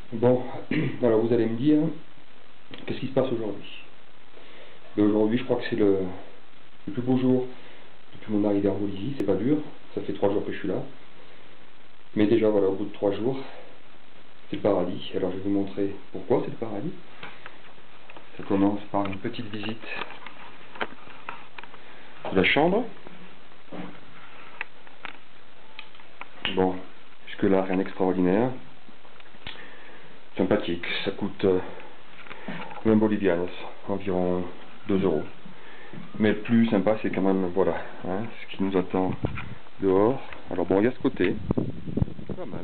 Bon, alors vous allez me dire, qu'est-ce qui se passe aujourd'hui? Aujourd'hui, je crois que c'est le plus beau jour depuis mon arrivée en Bolivie. C'est pas dur, ça fait 3 jours que je suis là. Mais déjà, voilà, au bout de 3 jours, c'est le paradis. Alors je vais vous montrer pourquoi c'est le paradis. Ça commence par une petite visite de la chambre. Bon, jusque-là, rien d'extraordinaire. Sympathique, ça coûte 20 bolivianos, environ 2 €. Mais le plus sympa, c'est quand même, voilà, hein, ce qui nous attend dehors. Alors bon, il y a ce côté, pas mal.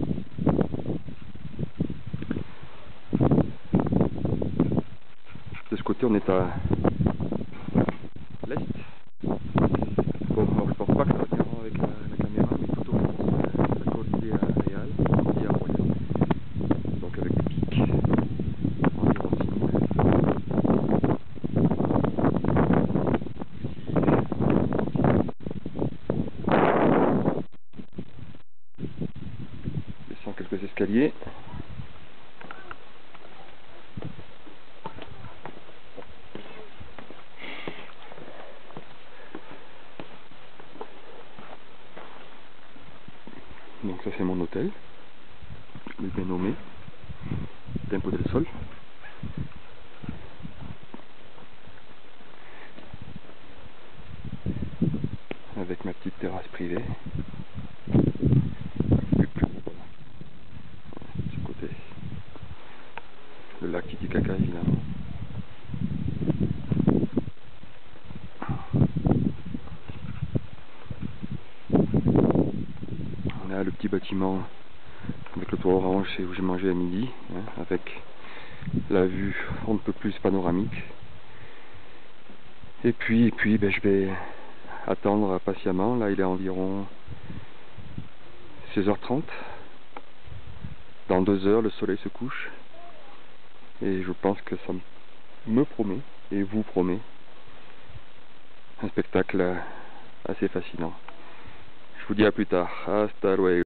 De ce côté, on est à l'est. Bon, alors je pense pas que ça va tenir avec la caméra, mais tout au fond, la Cordillera Real, Cordillera Royale. Donc avec des pics, environ 6000. Descend quelques escaliers. Donc ça c'est mon hôtel, le bien nommé Tempo del Sol. Avec ma petite terrasse privée. Voilà. Ce côté. Le lac Titicaca évidemment. On a le petit bâtiment avec le toit orange, c'est où j'ai mangé à midi, hein, avec la vue on ne peut plus panoramique. Et puis ben, je vais attendre patiemment. Là il est environ 16h30. Dans 2 heures le soleil se couche. Et je pense que ça me promet, et vous promet, un spectacle assez fascinant. Je vous dis à plus tard. Hasta luego.